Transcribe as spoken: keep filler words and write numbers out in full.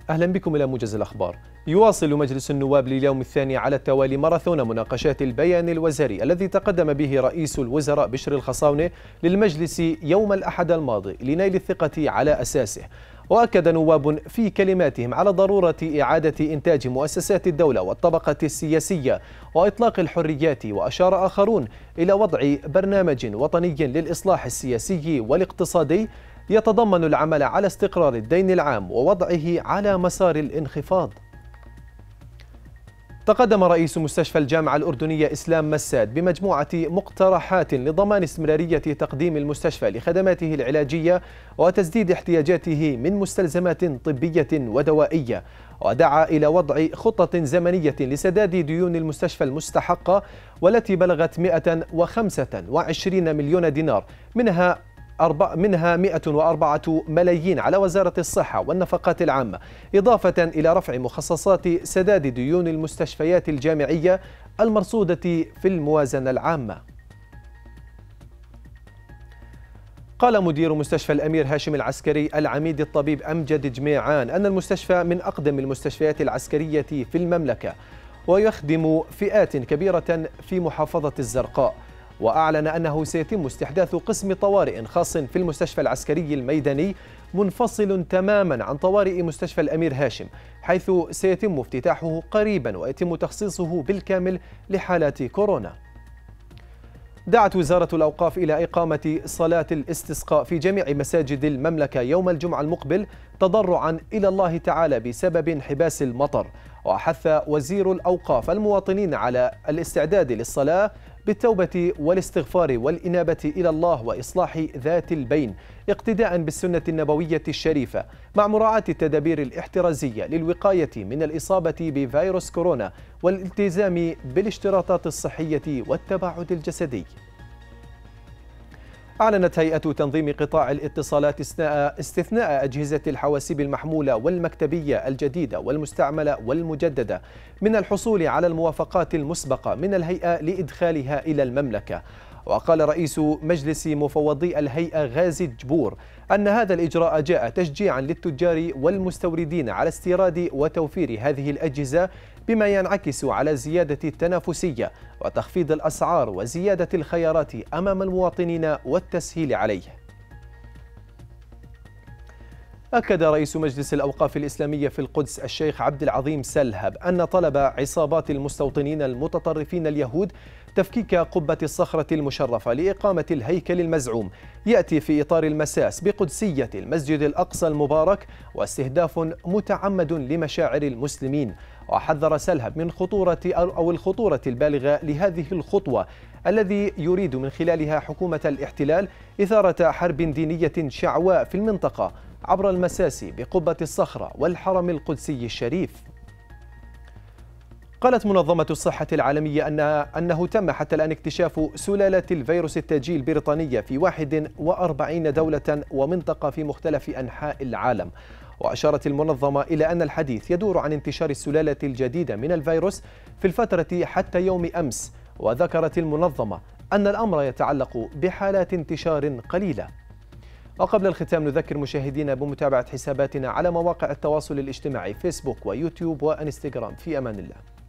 أهلا بكم إلى موجز الأخبار. يواصل مجلس النواب لليوم الثاني على التوالي ماراثون مناقشات البيان الوزاري الذي تقدم به رئيس الوزراء بشر الخصاونة للمجلس يوم الأحد الماضي لنيل الثقة على أساسه. وأكد نواب في كلماتهم على ضرورة إعادة إنتاج مؤسسات الدولة والطبقة السياسية وإطلاق الحريات، وأشار آخرون إلى وضع برنامج وطني للإصلاح السياسي والاقتصادي يتضمن العمل على استقرار الدين العام ووضعه على مسار الانخفاض. تقدم رئيس مستشفى الجامعة الأردنية إسلام مساد بمجموعة مقترحات لضمان استمرارية تقديم المستشفى لخدماته العلاجية وتسديد احتياجاته من مستلزمات طبية ودوائية، ودعا إلى وضع خطة زمنية لسداد ديون المستشفى المستحقة والتي بلغت مئة وخمسة وعشرين مليون دينار، منها منها مئة وأربعة ملايين على وزارة الصحة والنفقات العامة، إضافة إلى رفع مخصصات سداد ديون المستشفيات الجامعية المرصودة في الموازنة العامة. قال مدير مستشفى الأمير هاشم العسكري العميد الطبيب أمجد جميعان أن المستشفى من أقدم المستشفيات العسكرية في المملكة ويخدم فئات كبيرة في محافظة الزرقاء، وأعلن أنه سيتم استحداث قسم طوارئ خاص في المستشفى العسكري الميداني منفصل تماما عن طوارئ مستشفى الأمير هاشم، حيث سيتم افتتاحه قريبا ويتم تخصيصه بالكامل لحالات كورونا. دعت وزارة الأوقاف إلى إقامة صلاة الاستسقاء في جميع مساجد المملكة يوم الجمعة المقبل تضرعا إلى الله تعالى بسبب انحباس المطر. وحث وزير الأوقاف المواطنين على الاستعداد للصلاة بالتوبة والاستغفار والإنابة إلى الله وإصلاح ذات البين اقتداء بالسنة النبوية الشريفة، مع مراعاة التدابير الاحترازية للوقاية من الإصابة بفيروس كورونا والالتزام بالاشتراطات الصحية والتباعد الجسدي. أعلنت هيئة تنظيم قطاع الاتصالات استثناء أجهزة الحواسيب المحمولة والمكتبية الجديدة والمستعملة والمجددة من الحصول على الموافقات المسبقة من الهيئة لإدخالها إلى المملكة. وقال رئيس مجلس مفوضي الهيئة غازي جبور أن هذا الإجراء جاء تشجيعا للتجار والمستوردين على استيراد وتوفير هذه الأجهزة، بما ينعكس على زيادة التنافسية وتخفيض الأسعار وزيادة الخيارات أمام المواطنين والتسهيل عليه. أكد رئيس مجلس الأوقاف الإسلامية في القدس الشيخ عبد العظيم سلهب أن طلب عصابات المستوطنين المتطرفين اليهود تفكيك قبة الصخرة المشرفة لإقامة الهيكل المزعوم يأتي في إطار المساس بقدسية المسجد الأقصى المبارك واستهداف متعمد لمشاعر المسلمين. وحذر سلهب من خطورة أو الخطورة البالغة لهذه الخطوة الذي يريد من خلالها حكومة الاحتلال إثارة حرب دينية شعواء في المنطقة عبر المساس بقبة الصخرة والحرم القدسي الشريف. قالت منظمة الصحة العالمية أن أنه تم حتى الآن اكتشاف سلالة الفيروس التاجي البريطانية في واحد وأربعين دولة ومنطقة في مختلف أنحاء العالم. وأشارت المنظمة إلى أن الحديث يدور عن انتشار السلالة الجديدة من الفيروس في الفترة حتى يوم أمس. وذكرت المنظمة أن الأمر يتعلق بحالات انتشار قليلة. وقبل الختام نذكر مشاهدينا بمتابعة حساباتنا على مواقع التواصل الاجتماعي فيسبوك ويوتيوب وإنستغرام. في أمان الله.